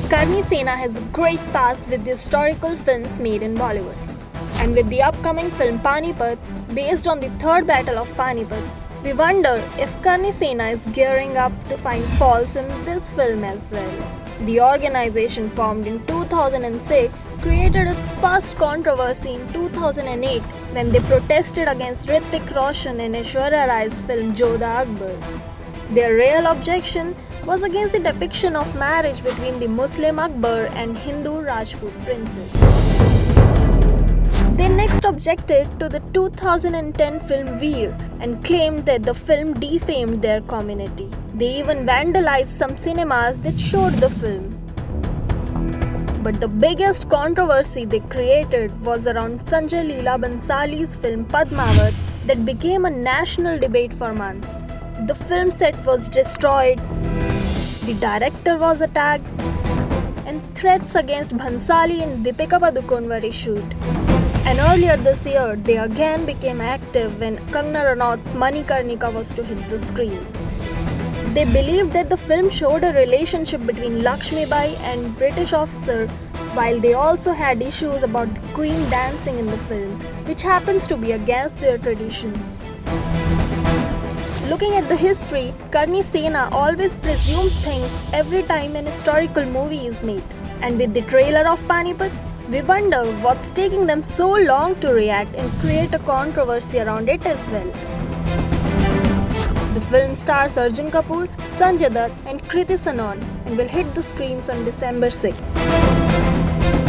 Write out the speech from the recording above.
Karni Sena has a great past with the historical films made in Bollywood. And with the upcoming film Panipat, based on the third battle of Panipat, we wonder if Karni Sena is gearing up to find faults in this film as well. The organization, formed in 2006, created its first controversy in 2008 when they protested against Hrithik Roshan and Aishwarya Rai's film Jodha Akbar. Their real objection was against the depiction of marriage between the Muslim Akbar and Hindu Rajput princess. They next objected to the 2010 film Veer and claimed that the film defamed their community. They even vandalized some cinemas that showed the film. But the biggest controversy they created was around Sanjay Leela Bhansali's film Padmavat that became a national debate for months. The film set was destroyed, the director was attacked, and threats against Bhansali and Deepika Padukone were issued. And earlier this year, they again became active when Kangana Ranaut's Manikarnika was to hit the screens. They believed that the film showed a relationship between Lakshmi Bai and British officer, while they also had issues about the Queen dancing in the film, which happens to be against their traditions. Looking at the history, Karni Sena always presumes things every time an historical movie is made. And with the trailer of Panipat, we wonder what's taking them so long to react and create a controversy around it as well. The film stars Arjun Kapoor, Sanjay Dutt and Kriti Sanon and will hit the screens on December 6th.